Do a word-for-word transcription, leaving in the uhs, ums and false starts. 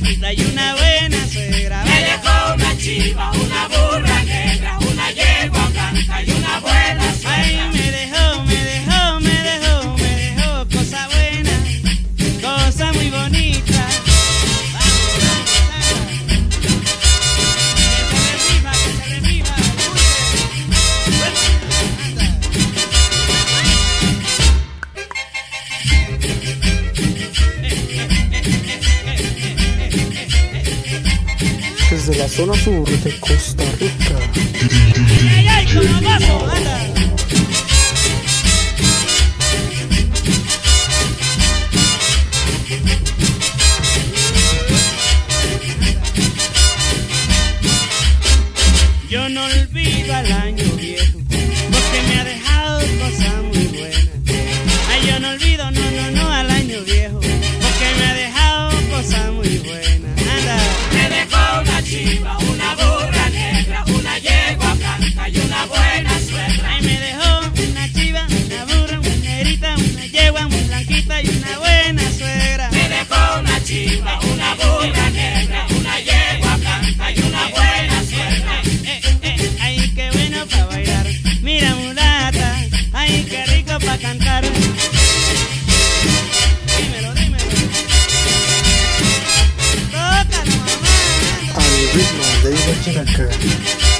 blanquita y una buena suegra. Me dejó una chiva, una burra negra, una yegua blanca y una buena suegra. Ay, me dejó, me dejó, me dejó, me dejó cosa buena, cosa muy bonita. Desde la zona sur de Costa Rica. ¡Ay, ay, como vaso! ¡Anda! Yo no olvido al año viejo, porque me ha dejado cosas muy buenas. Ay, yo no olvido, no, no, no, al año viejo, porque me ha dejado cosas muy buenas. Anda. Me dejó una chiva, una burra negra, una yegua blanca y una buena suegra. Ay, me dejó una chiva, una burra, una negrita, una yegua muy blanquita y una buena suegra. Me dejó una chiva, una burra negra, una yegua blanca y una buena suegra. Eh, eh, ay, qué bueno para bailar, mira mulata, ay, qué rico para cantar. Dímelo, dímelo. Tócalo, mamá. Al ritmo de Iba Characa.